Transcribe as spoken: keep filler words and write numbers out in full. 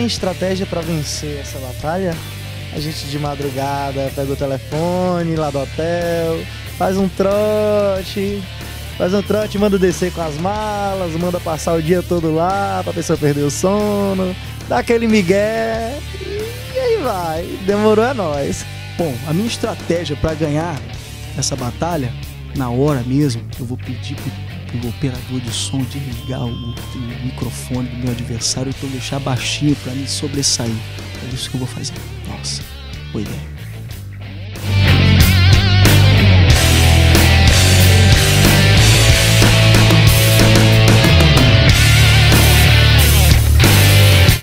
minha estratégia para vencer essa batalha, a gente de madrugada pega o telefone lá do hotel, faz um trote, faz um trote, manda descer com as malas, manda passar o dia todo lá pra pessoa perder o sono, dá aquele migué e aí vai, demorou é nóis. Bom, a minha estratégia para ganhar essa batalha, na hora mesmo, eu vou pedir pro, pro operador de som de desligar o, o microfone do meu adversário e então deixar baixinho para me sobressair. É isso que eu vou fazer. Nossa, boa ideia.